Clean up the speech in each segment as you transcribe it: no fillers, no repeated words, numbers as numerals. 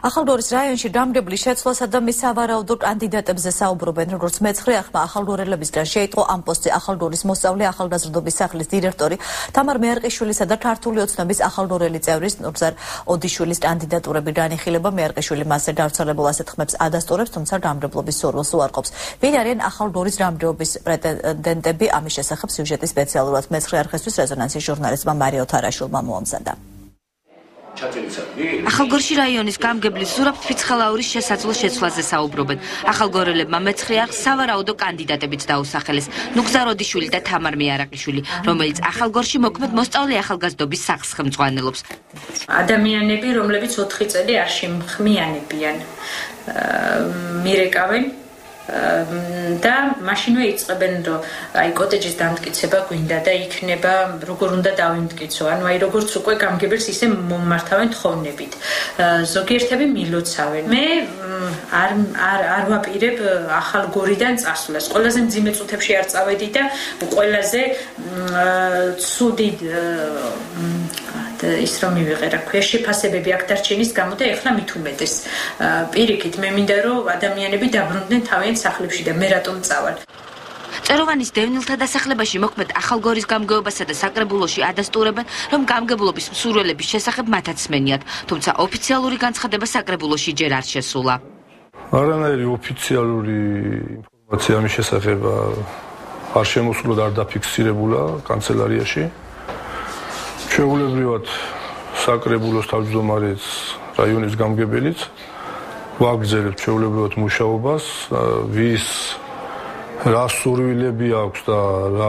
ახალგორის რაიონში დამრებლის შეცვლასა და მის სავარაუდო კანდიდატებზე საუბრობენ, როგორც მეცხრე ახმა ახალგორელებისგან შეიტყო ამ პოსტზე ახალგორის მოსწავლე ახალგაზრდობის სახლის დირექტორი თამარ მეარყიშვილისა და ქართული ოცნების ახალგორელი წევრის ნურზარ ოდიშვილის კანდიდატურები განიხილება. მეარყიშვილი მასზე გავრცელებულ ასეთ ხმებს ადასტურებს, თუმცა დამრებლობის სურვილს უარყოფს. ვინ არიან ახალგორის დამრეობის პრეტენდენტები? ამის შესახებ სიუჟეტი სპეციალურად მეცხრე არხისთვის რეზონანსის ჟურნალისტმა მარიო თარაშვილმა მოამზადა. ახალგორში რაიონის გამგებლის ზურაბ ფიცხალაურის შესაძლო შეცვლაზე საუბრობენ. ახალგორელებმა მეცხრე არხს სავარაუდო კანდიდატებიც დაუსახელეს. ნუგზარ ოდიშვილი და თამარ მეარაყიშვილი, რომელიც ახალგორში მოქმედ მოსწავლე ახალგაზრდობის სახლს ხელმძღვანელობს. ადამიანები, რომლებიც 4 წელი არ შემხმიანებიან, მირეკავენ და მაშინვე იწყებენ, რომ აი კოტეჯის დამტკიცება გვინდა და იქნება როგორ უნდა დავიმტკიცო, ანუ აი როგორც უკვე გამგებელს ისე მომმართავენ თხოვნებით. ზოგიერთები მილოცავენ. მე არ ვაპირებ ახალგორიდან წასვლას. ყველაზე მძიმე წუთებში არ წავედი და ყველაზე ცუდი ის რომ მივიღე, რა ქვია, შეფასებები აქ დარჩენის გამო და ეხლა მით უმეტეს. პირიქით, მე მინდა რომ ადამიანები დაბრუნდნენ თავიანთ სახლებში და მე რატომ წავალ. წეროვანის დევნილთა დასახლებაში მოქმედ ახალგორის გამგეობასა და საკრებულოში ადასტურებენ, რომ გამგებლობის მსურველების შესახებ მათაც სმენიათ, თუმცა ოფიციალური განცხადება საკრებულოში ჯერ არ შესულა. არანაირი ოფიციალური ინფორმაცია ამის შესახებ არ შემოსულა და არ დაფიქსირებულა კანცელარიაში. ჩვეულებრივად საკრებულოს თავმჯდომარეც რაიონის გამგებელიც ვაგრძელებთ ჩვეულებრივად მუშაობას, ვის რა სურვილები აქვს და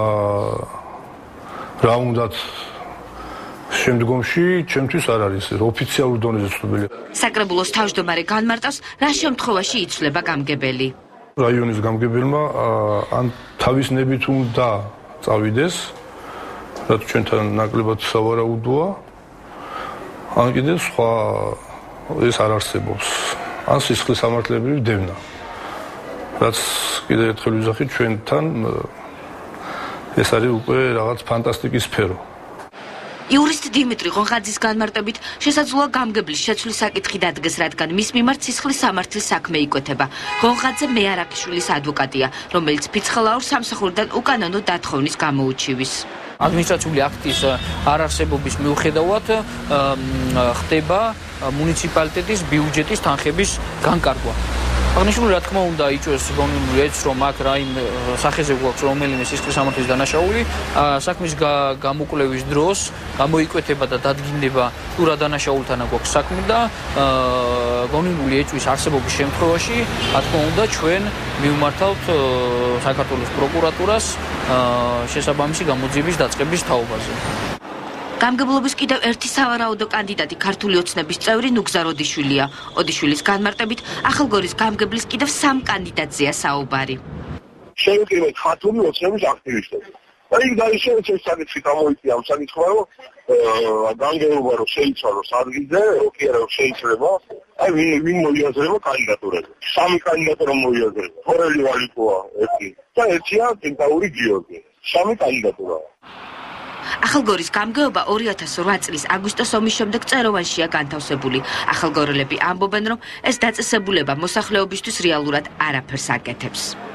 რა უნდათ შემდგომში, ჩემთვის არ არის ოფიციალურ დონეზე ცნობილი. საკრებულოს თავმჯდომარე განმარტავს, რა შემთხვევაში იცვლება გამგებელი. რაიონის გამგებელმა ან თავის ნებით უნდა წავიდეს, რაც ჩვენთან ნაკლებად სავარაუდოა, ან კიდევ სხვა ეს არ არსებობს. ან სისხლის სამართლებრივი დევნა. რაც კიდევ ერთხელ ვიზახი, ჩვენთან ეს არის უკვე რაღაც ფანტასტიკის სფერო. იურისტ დიმიტრი ღონღაძის განმარტებით, შესაძლოა გამგებლის შეცვლის საკითხი დადგეს, რადგან მის მიმართ სისხლის სამართლის საქმე იკვეთება. ღონღაძე მეარაყიშვილის ადვოკატია, რომელიც ფიცხალაურს სამსახურიდან უკანონო დათხოვნის გამოუჩივის. ადმინისტრაციული აქტის არარსებობის მიუხედავად ხდება მუნიციპალიტეტის ბიუჯეტის თანხების განკარგვა. აღნიშნული რა თქმა უნდა იწვევს გონივრ ეც რომ აქ რაიმე სახეზე გვაქვს რომელიმე სისხლის სამართლის დანაშაული, საქმის გამოკვლევის დროს გამოიკვეთება და დადგინდება თუ რა დანაშაულთან გვაქვს საქმე და გონივრული ეწვის არსებობის შემთხვევაში რა თქმა უნდა ჩვენ მივმართავთ საქართველოს პროკურატურას შესაბამისი გამოძიების დაწყების თაობაზე. გამგებლობის კიდევ ერთი სავარაუდო კანდიდატი ქართული ოცნების წევრი ნუგზარ ოდიშვილია. ოდიშვილის განმარტებით, ახალგორის გამგებლის კიდევ 3 კანდიდატზეა საუბარი. შევიკრიბეთ ქართული ოცნების აქტივისტები. აი დაიშალეთ ეს საკითხი გამოიწვია ამ საკითხმა, რომ გამგებლობა რომ შეიცვალოს ადგილზე, კი არა რომ შეიცვლება, აი ვინ მოიაზრება კანდიდატურაზე. 3 კანდიდატურა მოიაზრება. თორელი ვალიკოა ერთი და ერთია კენტაური გიორგი. 3 კანდიდატურაა. ახალგორის გამგეობა 2008 წლის აგვისტოს ომის შემდეგ წეროვანშია განთავსებული. ახალგორელები ამბობენ, რომ ეს დაწესებულება მოსახლეობისთვის რეალურად არაფერს აკეთებს.